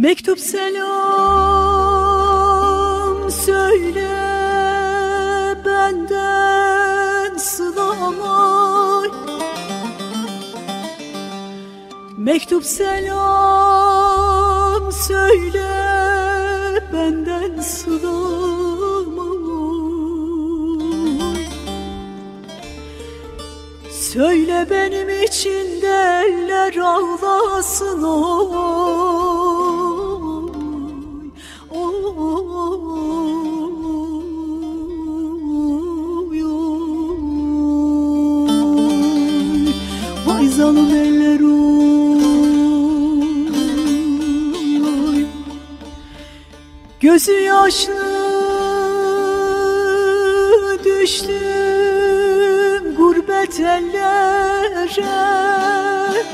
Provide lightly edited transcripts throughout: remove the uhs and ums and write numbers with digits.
Mektup selam söyle benden sılamay. Mektup selam söyle benden sılamay. Söyle benim için de eller ağlasın oy. Vay zalim eller oy. Gözü yaşlı düştüm gurbet ellere.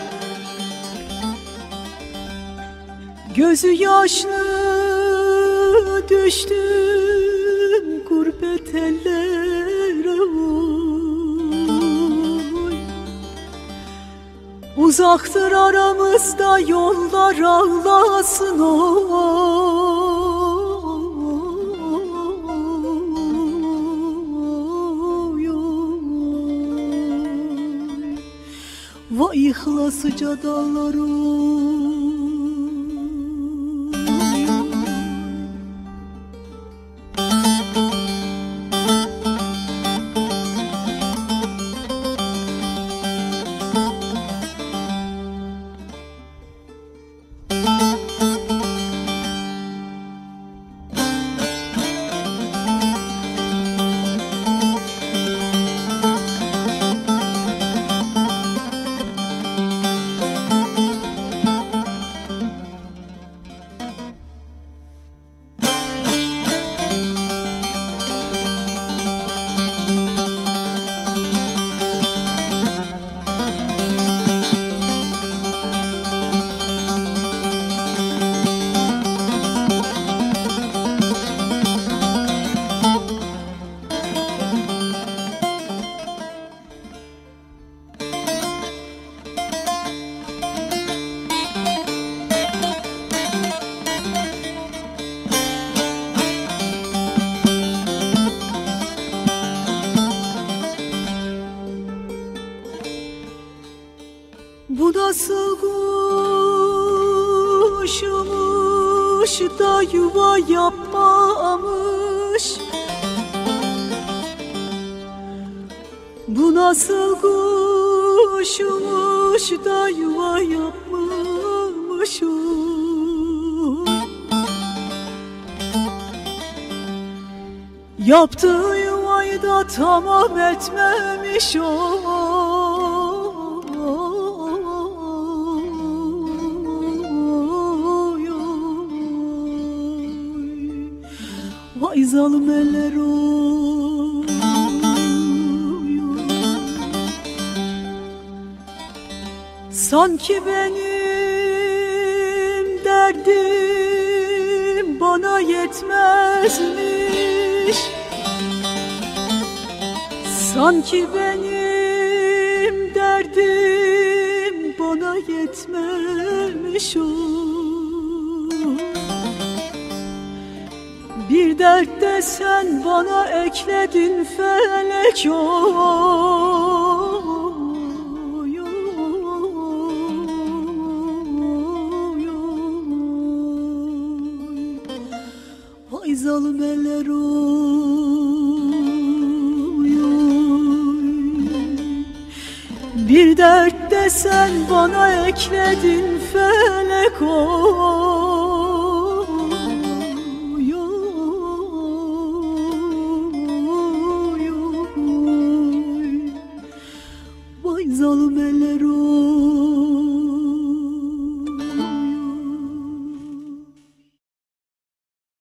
Gözü yaşlı düştüm gurbet ellere oy. Uzaktır aramızda yollar ağlasın oy. Vay ihlasıca dallarım. Bu nasıl kuşmuş da yuva yapmamış? Bu nasıl kuşmuş da yuva yapmamış? Yaptığı yuvayı da tamam etmemiş o. Vay zalim eller oy. Sanki benim derdim bana yetmezmiş. Sanki benim derdim bana yetmemiş o. Bir dert de sen bana ekledin felek oy, oy, oy. Vay zalim eller oy, oy. Bir dert de sen bana ekledin felek oy. Zalim eller oy.